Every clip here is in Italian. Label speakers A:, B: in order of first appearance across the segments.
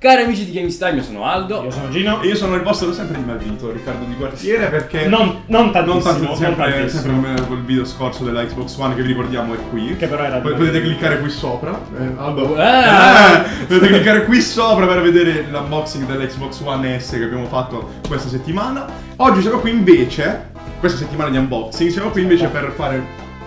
A: Cari amici di GameStime, io sono Aldo.
B: Io sono Gino.
C: E io sono il vostro sempre dimagrito, Riccardo Di Quartiere, perché...
B: Non tantissimo,
C: sempre come quel video scorso della Xbox One che vi ricordiamo è qui.
B: Che però era
C: potete cliccare qui sopra. Aldo.
A: Ah!
C: Potete cliccare qui sopra per vedere l'unboxing dell'Xbox One S che abbiamo fatto questa settimana. Oggi siamo qui invece, questa settimana di unboxing, siamo qui invece per fare...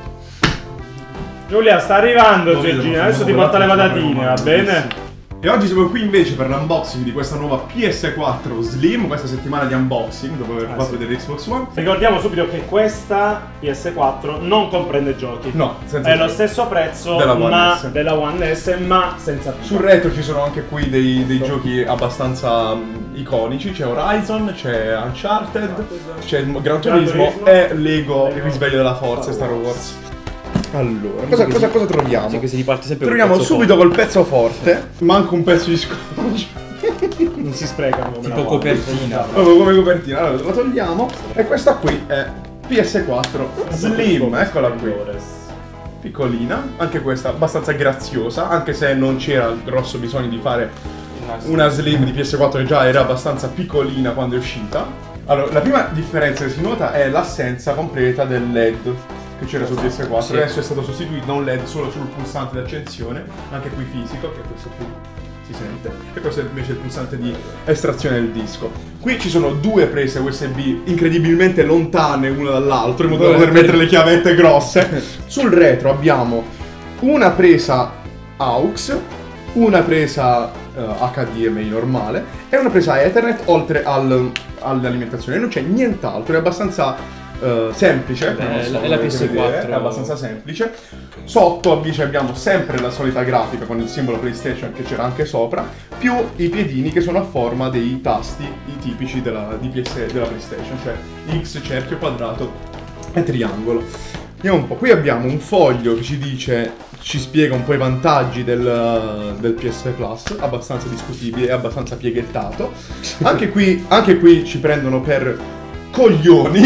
B: Giulia, sta arrivando Gigina, adesso ti porta le patatine, va bene?
C: E oggi siamo qui invece per l'unboxing di questa nuova PS4 Slim, questa settimana di unboxing, dopo aver fatto vedere Xbox One.
B: Ricordiamo subito che questa PS4 non comprende giochi.
C: No, senza
B: è lo stesso prezzo della One S, ma senza giochi.
C: Sul retro ci sono anche qui dei giochi abbastanza iconici, c'è Horizon, c'è Uncharted, c'è Gran Turismo e Lego Il risveglio della forza, Star Wars. Allora, cosa troviamo?
A: Sì, che si riparte sempre
C: Troviamo subito col pezzo forte, manca un pezzo di scotch.
B: Non si sprecano come
A: tipo copertina.
C: Proprio come copertina. Allora, la togliamo. E questa qui è PS4 Slim, eccola qui. Piccolina, anche questa abbastanza graziosa, anche se non c'era grosso bisogno di fare una Slim di PS4 che già era abbastanza piccolina quando è uscita. Allora, la prima differenza che si nota è l'assenza completa del LED che c'era su PS4, sì. Adesso è stato sostituito da un LED solo sul pulsante di accensione, anche qui fisico, che questo qui si sente, e questo è invece il pulsante di estrazione del disco. Qui ci sono due prese USB incredibilmente lontane una dall'altro, in modo da poter mettere le chiavette grosse. Sul retro abbiamo una presa AUX, una presa HDMI normale e una presa Ethernet oltre all'alimentazione. Non c'è nient'altro, è abbastanza semplice.
A: È la PS4,
C: è abbastanza semplice. Sotto invece abbiamo sempre la solita grafica con il simbolo PlayStation che c'era anche sopra, più i piedini che sono a forma dei tasti i tipici della PlayStation, cioè X, cerchio, quadrato e triangolo. Vediamo un po', qui abbiamo un foglio che ci spiega un po' i vantaggi del PS Plus, abbastanza discutibile e abbastanza pieghettato. Anche qui ci prendono per coglioni,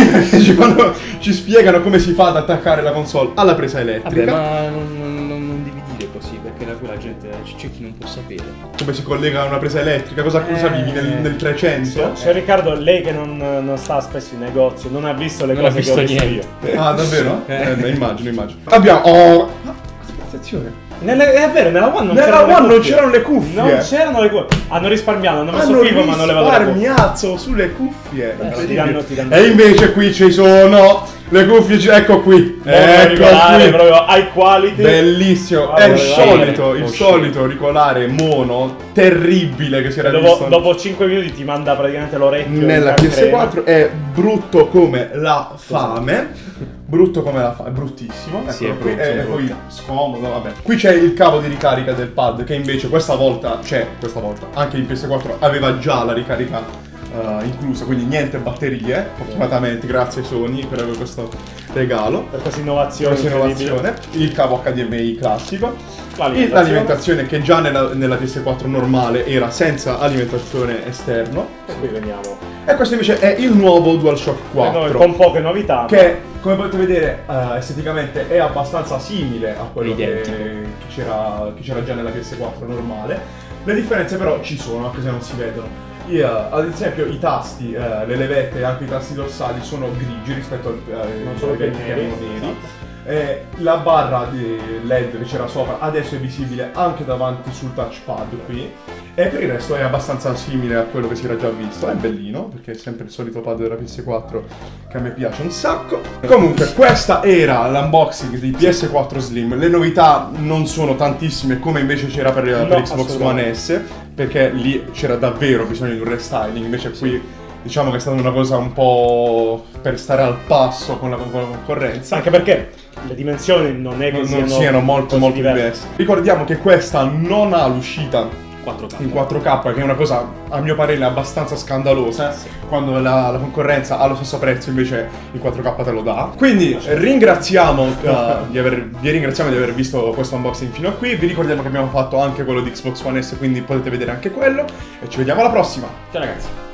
C: ci spiegano come si fa ad attaccare la console alla presa elettrica.
A: Vabbè, ma non devi dire così, perché la gente, c'è chi non può sapere.
C: Come si collega a una presa elettrica, cosa vivi nel 300?
B: Cioè Riccardo, lei che non sta spesso in negozio, non ha visto le cose che ho visto io.
C: Ah, davvero? Immagino. Abbiamo... attenzione.
B: È vero, nella One
C: non c'erano le cuffie.
B: Non c'erano le cuffie. Hanno risparmiato, hanno messo FIFA ma non levano le cuffie.
C: Risparmiato sulle cuffie.
B: Ti danno.
C: E invece qui ci sono le cuffie, ecco qui.
B: Ecco qui. Proprio high quality.
C: Bellissimo. È il solito auricolare mono terribile che si era visto.
B: Dopo 5 minuti ti manda praticamente l'orecchio.
C: Nella PS4 è brutto come la fame. Bruttissimo.
A: Sì,
C: ecco, e poi scomodo, vabbè. Qui c'è il cavo di ricarica del pad che invece questa volta anche in PS4 aveva già la ricarica inclusa, quindi niente batterie, fortunatamente, grazie Sony per questo regalo,
B: per questa innovazione.
C: Il cavo HDMI classico, l'alimentazione che già nella PS4 normale era senza alimentazione esterno.
B: E qui veniamo.
C: E questo invece è il nuovo DualShock 4
B: con poche novità,
C: che come potete vedere esteticamente è abbastanza simile a quello che c'era già nella PS4 normale. Le differenze però ci sono, anche se non si vedono. Ad esempio i tasti, le levette e anche i tasti dorsali sono grigi rispetto ai vecchi che erano neri. La barra di LED che c'era sopra adesso è visibile anche davanti sul touchpad qui. E per il resto è abbastanza simile a quello che si era già visto. È bellino perché è sempre il solito pad della PS4 che a me piace un sacco. Comunque questa era l'unboxing di PS4 Slim. Le novità non sono tantissime come invece c'era per Xbox One S, perché lì c'era davvero bisogno di un restyling. Invece qui diciamo che è stata una cosa un po' per stare al passo con la concorrenza.
B: Anche perché le dimensioni non è che
C: siano molto diverse. Ricordiamo che questa non ha l'uscita
A: 4K.
C: In 4K, che è una cosa a mio parere abbastanza scandalosa, quando la concorrenza ha lo stesso prezzo invece il 4K te lo dà. Quindi ringraziamo vi ringraziamo di aver visto questo unboxing fino a qui. Vi ricordiamo che abbiamo fatto anche quello di Xbox One S, quindi potete vedere anche quello e ci vediamo alla prossima.
A: Ciao ragazzi.